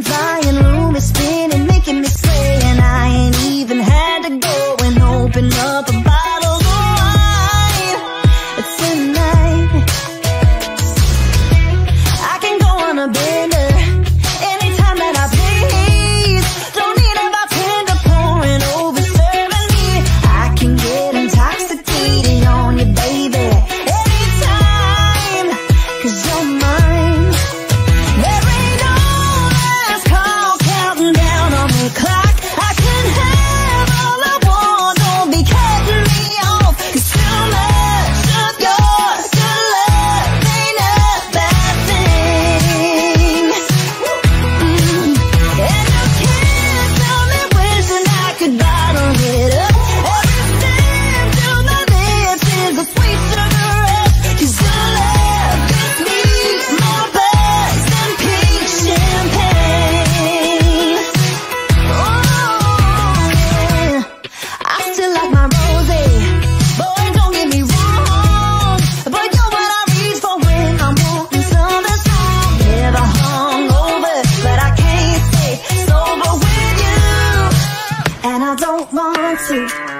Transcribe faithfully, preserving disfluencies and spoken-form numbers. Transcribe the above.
mind flying, room is spinning, making me sway, and I ain't even had to go and open up a bottle of wine tonight. I can go on a bender anytime that I please. Don't need a bartender pouring over serving me. I can get intoxicated on you, baby, anytime, 'cause you're mine. There ain't no last call counting down on the clock. I can have all I want, don't be cutting me off, 'cause too much of yours, your love ain't a bad thing. Mm. And you can't tell me wishing I could bottle it up. Every step to my lips is a sweet sugar rush, 'cause your love gives me more buzz than pink champagne. Oh, yeah. I still like my Rosé, boy, don't get me wrong, but you're what I reach for when I'm wanting something strong. Never hungover, but I can't stay sober with you, and I don't want to.